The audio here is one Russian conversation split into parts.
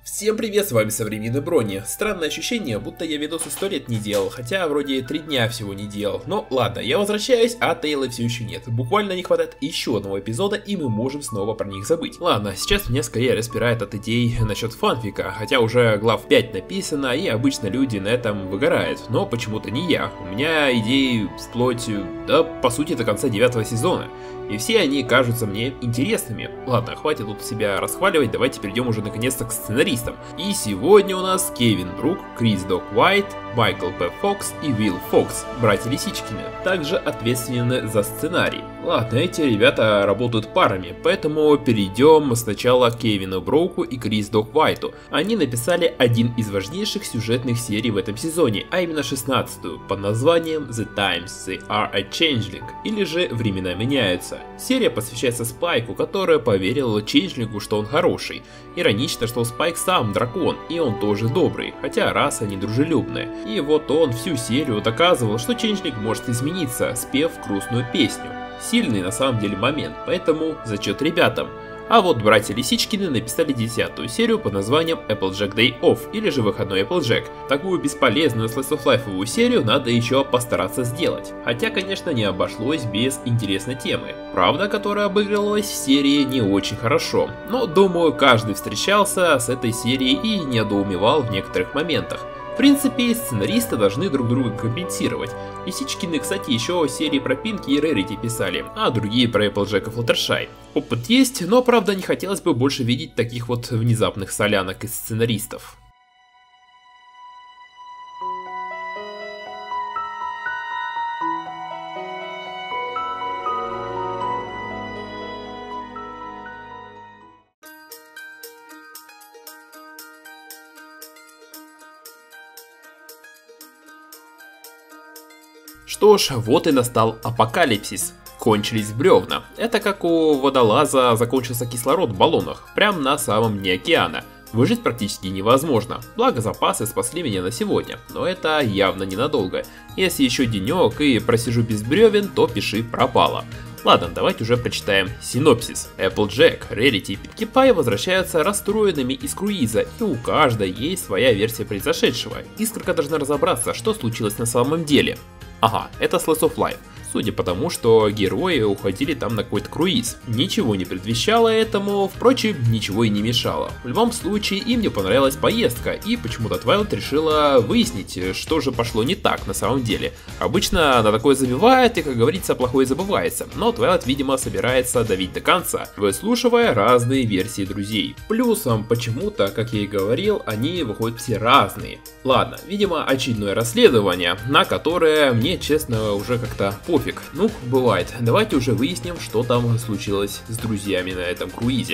Всем привет, с вами Современный Брони. Странное ощущение, будто я видосы 100 лет не делал, хотя вроде 3 дня всего не делал. Но ладно, я возвращаюсь, а Тейлы все еще нет. Буквально не хватает еще одного эпизода, и мы можем снова про них забыть. Ладно, сейчас меня скорее распирает от идей насчет фанфика, хотя уже глав 5 написано, и обычно люди на этом выгорают. Но почему-то не я. У меня идеи вплоть, да по сути до конца 9 сезона. И все они кажутся мне интересными. Ладно, хватит тут себя расхваливать, давайте перейдем уже наконец-то к сценаристам. И сегодня у нас Кевин Брук, Крис Док Уайт, Майкл П. Фокс и Уилл Фокс, братья Лисичкины, также ответственны за сценарий. Ладно, эти ребята работают парами, поэтому перейдем сначала к Кевину Бруку и Крис Док Уайту. Они написали один из важнейших сюжетных серий в этом сезоне, а именно 16-ю, под названием The Times They Are a Changeling, или же Времена меняются. Серия посвящается Спайку, которая поверила Чейнджлингу, что он хороший. Иронично, что Спайк сам дракон, и он тоже добрый, хотя раса недружелюбная. И вот он всю серию доказывал, что Чейнджлинг может измениться, спев грустную песню. Сильный на самом деле момент, поэтому зачет ребятам. А вот братья Лисичкины написали 10-ю серию под названием Applejack Day Off, или же Выходной Applejack. Такую бесполезную Slice of Life'овую серию надо еще постараться сделать. Хотя, конечно, не обошлось без интересной темы. Правда, которая обыгрывалась в серии не очень хорошо. Но, думаю, каждый встречался с этой серией и недоумевал в некоторых моментах. В принципе, сценаристы должны друг друга компенсировать. Лисичкины, кстати, еще серии про Пинки и Рерити писали, а другие про Applejack и Флаттершай. Опыт есть, но правда не хотелось бы больше видеть таких вот внезапных солянок из сценаристов. Что ж, вот и настал апокалипсис. Кончились бревна. Это как у водолаза закончился кислород в баллонах, прямо на самом дне океана. Выжить практически невозможно, благо запасы спасли меня на сегодня, но это явно ненадолго. Если еще денек и просижу без бревен, то пиши пропало. Ладно, давайте уже прочитаем синопсис. Applejack, Рерити и Пинки Пай возвращаются расстроенными из круиза, и у каждой есть своя версия произошедшего. Искорка должна разобраться, что случилось на самом деле. Ага, это Slice of Life. Судя по тому, что герои уходили там на какой-то круиз. Ничего не предвещало этому, впрочем, ничего и не мешало. В любом случае, им не понравилась поездка, и почему-то Твайлайт решила выяснить, что же пошло не так на самом деле. Обычно на такое забивает, и, как говорится, плохое забывается, но Твайлайт, видимо, собирается давить до конца, выслушивая разные версии друзей. Плюсом, почему-то, как я и говорил, они выходят все разные. Ладно, видимо, очередное расследование, на которое мне, честно, уже как-то пофиг. Ну, бывает. Давайте уже выясним, что там случилось с друзьями на этом круизе.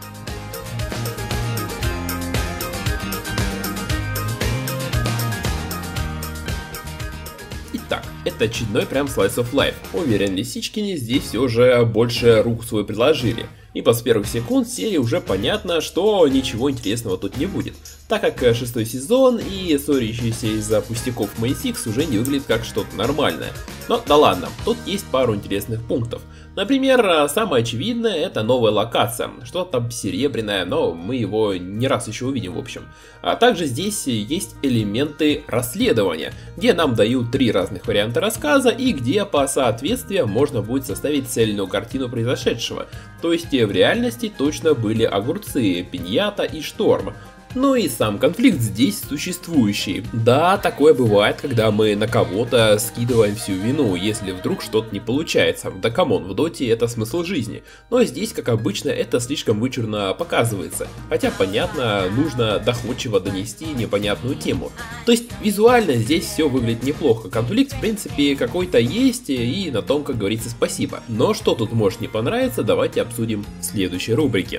Итак, это очередной прям Slice of Life. Уверен, Лисичкины здесь все же больше рук свой предложили. Ибо с первых секунд серии уже понятно, что ничего интересного тут не будет, так как 6-й сезон и ссорящийся из-за пустяков Мэй Сикс уже не выглядит как что-то нормальное. Но да ладно, тут есть пару интересных пунктов. Например, самое очевидное — это новая локация, что-то там серебряное, но мы его не раз еще увидим в общем. А также здесь есть элементы расследования, где нам дают 3 разных варианта рассказа и где по соответствию можно будет составить цельную картину произошедшего. То есть в реальности точно были огурцы, пиньята и шторм. Ну и сам конфликт здесь существующий. Да, такое бывает, когда мы на кого-то скидываем всю вину, если вдруг что-то не получается. Да камон, в доте это смысл жизни. Но здесь, как обычно, это слишком вычурно показывается. Хотя, понятно, нужно доходчиво донести непонятную тему. То есть, визуально здесь все выглядит неплохо. Конфликт, в принципе, какой-то есть, и на том, как говорится, спасибо. Но что тут может не понравиться, давайте обсудим в следующей рубрике.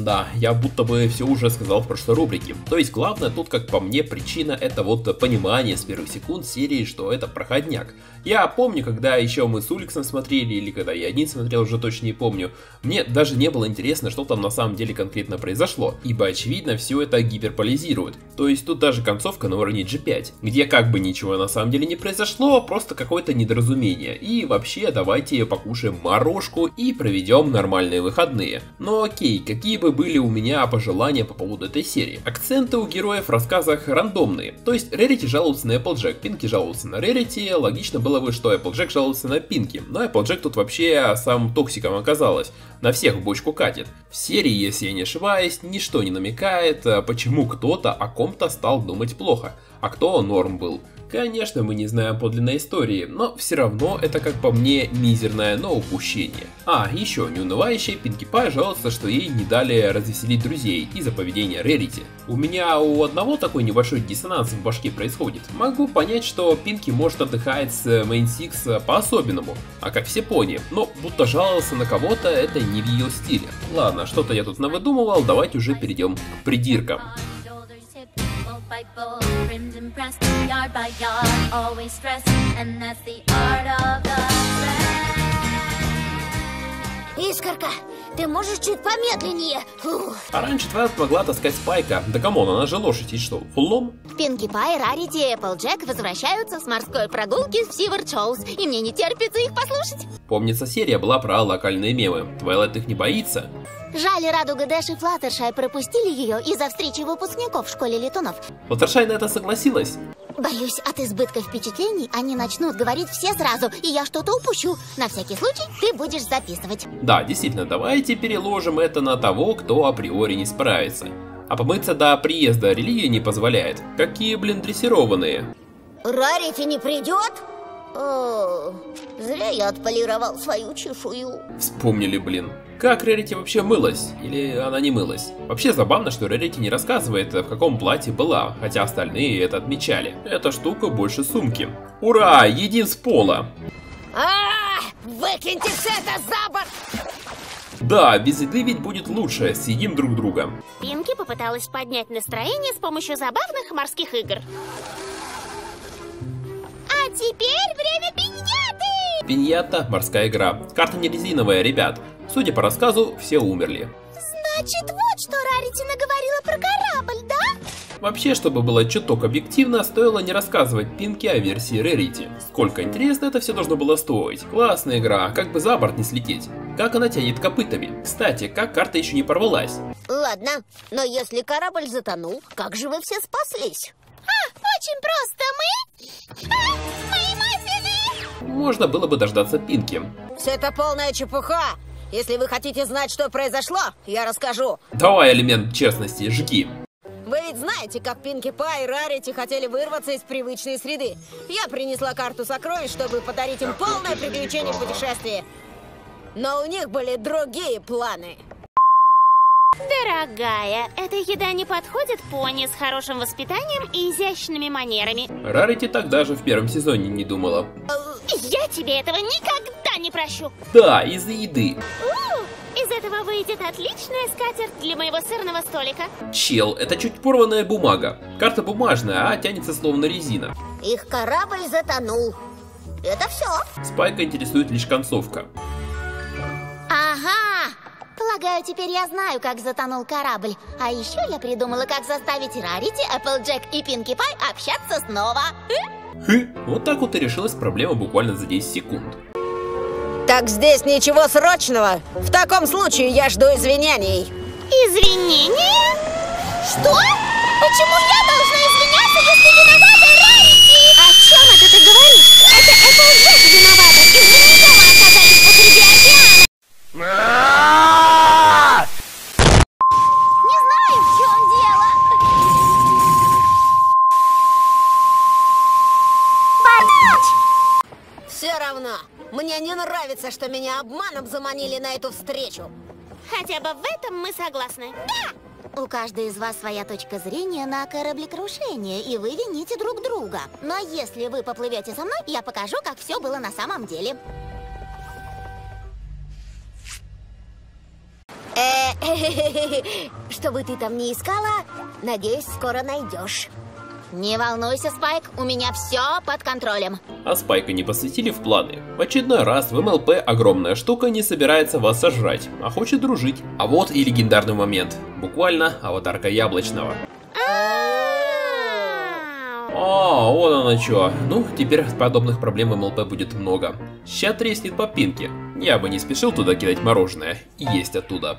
Да, я будто бы все уже сказал в прошлой рубрике. То есть главное тут, как по мне, причина это вот понимание с первых секунд серии, что это проходняк. Я помню, когда еще мы с Уликсом смотрели, или когда я один смотрел, уже точно не помню, мне даже не было интересно, что там на самом деле конкретно произошло, ибо очевидно все это гиперполизирует. То есть тут даже концовка на уровне G5, где как бы ничего на самом деле не произошло, просто какое-то недоразумение. И вообще давайте покушаем морожку и проведем нормальные выходные. Но окей, какие бы были у меня пожелания по поводу этой серии? Акценты у героев в рассказах рандомные. То есть Рерити жалуется на Эпплджек, Пинки жалуется на Рерити, логично было бы, что Эпплджек жалуется на Пинки, но Эпплджек тут вообще самым токсиком оказалась. На всех в бочку катит. В серии, если я не ошибаюсь, ничто не намекает, почему кто-то о ком-то стал думать плохо, а кто норм был. Конечно, мы не знаем подлинной истории, но все равно это, как по мне, мизерное, но упущение. А, еще неунывающая Пинки Пай жалуется, что ей не дали развеселить друзей из-за поведения Рерити. У меня у одного такой небольшой диссонанс в башке происходит. Могу понять, что Пинки может отдыхать с Main Six по-особенному, а как все пони, но будто жаловался на кого-то, это не в ее стиле. Ладно, что-то я тут навыдумывал, давайте уже перейдем к придиркам. By bull, rimmed and pressed, yard by yard, always stressed, and that's the art of the rest. Искорка, ты можешь чуть помедленнее? Фух. А раньше Твайлайт могла таскать Спайка. Да камон, она же лошадь, и что, фуллом? Пинки Пай, Рарити и Эпплджек возвращаются с морской прогулки в Сивард Шоус, и мне не терпится их послушать. Помнится, серия была про локальные мемы. Твайлайт их не боится. Жаль, Радуга Дэш и Флаттершай пропустили ее из-за встречи выпускников в школе летунов. Флаттершай на это согласилась. Боюсь, от избытка впечатлений они начнут говорить все сразу, и я что-то упущу. На всякий случай ты будешь записывать. Да, действительно, давайте переложим это на того, кто априори не справится. А помыться до приезда религия не позволяет. Какие, блин, дрессированные. Рарити не придет? О, зря я отполировал свою чешую. Вспомнили, блин. Как Рерити вообще мылась? Или она не мылась? Вообще забавно, что Рерити не рассказывает, в каком платье была, хотя остальные это отмечали. Эта штука больше сумки. Ура! Едим с пола! Выкиньте все это за борт! Да, без еды ведь будет лучше, съедим друг друга. Пинки попыталась поднять настроение с помощью забавных морских игр. А теперь время пиньяты! Пиньята – морская игра. Карта не резиновая, ребят. Судя по рассказу, все умерли. Значит, вот что Рарити наговорила про корабль, да? Вообще, чтобы было чуток объективно, стоило не рассказывать Пинки о версии Рерити. Сколько интересно это все должно было стоить. Классная игра, как бы за борт не слететь. Как она тянет копытами. Кстати, как карта еще не порвалась. Ладно, но если корабль затонул, как же вы все спаслись? Очень просто, мы маффины! Можно было бы дождаться Пинки. Все это полная чепуха. Если вы хотите знать, что произошло, я расскажу. Давай элемент честности, жги. Вы ведь знаете, как Пинки Пай и Рарити хотели вырваться из привычной среды. Я принесла карту сокровищ, чтобы подарить им полное приключение в путешествии. Но у них были другие планы. Дорогая, эта еда не подходит пони с хорошим воспитанием и изящными манерами. Рарити так даже в первом сезоне не думала. Я тебе этого никогда не прощу. Да, из-за еды. Из этого выйдет отличная скатерть для моего сырного столика. Чел, это чуть порванная бумага. Карта бумажная, а тянется словно резина. Их корабль затонул. Это все. Спайка интересует лишь концовка. Ага. Полагаю, теперь я знаю, как затонул корабль. А еще я придумала, как заставить Рарити, Эпплджек и Пинки Пай общаться снова. Вот так вот и решилась проблема буквально за 10 секунд. Так здесь ничего срочного. В таком случае я жду извинений. Извинения? Что? Почему я должна извиняться, если виновата Рарити? О чем это ты говоришь? Это Эпплджек виновата. Из-за нее мы оказались посреди океана. Не знаю, в чем дело. Все равно. Мне не нравится, что меня обманом заманили на эту встречу. Хотя бы в этом мы согласны. Да! У каждой из вас своя точка зрения на кораблекрушение, и вы вините друг друга. Но если вы поплывете со мной, я покажу, как все было на самом деле. Что бы ты там ни искала, надеюсь, скоро найдешь. Не волнуйся, Спайк, у меня все под контролем. А Спайка не посвятили в планы. В очередной раз в МЛП огромная штука не собирается вас сожрать, а хочет дружить. А вот и легендарный момент. Буквально аватарка Яблочного. А, вот оно чё. Ну, теперь подобных проблем в МЛП будет много. Ща треснет по пинке. Я бы не спешил туда кидать мороженое. Есть оттуда.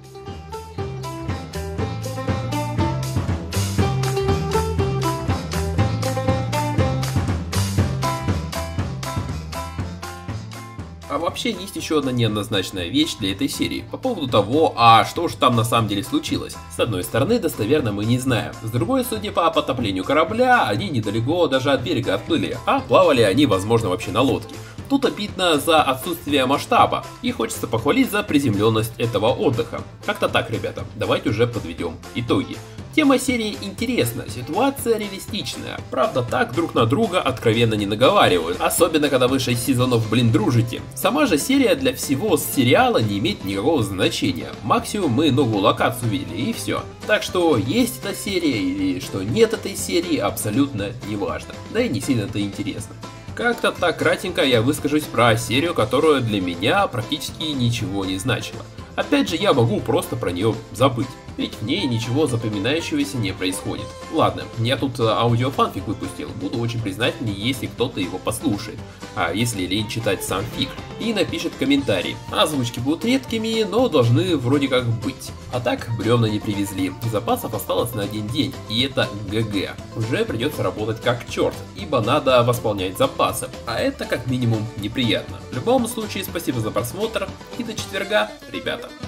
А вообще есть еще одна неоднозначная вещь для этой серии по поводу того, а что же там на самом деле случилось. С одной стороны, достоверно мы не знаем. С другой, судя по потоплению корабля, они недалеко даже от берега отплыли, а плавали они, возможно, вообще на лодке. Тут обидно за отсутствие масштаба, и хочется похвалить за приземленность этого отдыха. Как-то так, ребята, давайте уже подведем итоги. Тема серии интересна, ситуация реалистичная. Правда, так друг на друга откровенно не наговаривают, особенно когда вы 6 сезонов, дружите. Сама же серия для всего сериала не имеет никакого значения. Максимум мы новую локацию видели и все. Так что есть эта серия или что нет этой серии, абсолютно не важно. Да и не сильно это интересно. Как-то так кратенько я выскажусь про серию, которая для меня практически ничего не значила. Опять же, я могу просто про нее забыть, ведь в ней ничего запоминающегося не происходит. Ладно, я тут аудиофанфик выпустил, буду очень признателен, если кто-то его послушает, а если лень читать сам фиг, и напишет комментарий. Озвучки будут редкими, но должны вроде как быть. А так, бревна не привезли, запасов осталось на один день, и это ГГ. Уже придется работать как черт, ибо надо восполнять запасы, а это как минимум неприятно. В любом случае, спасибо за просмотр, и до четверга, ребята.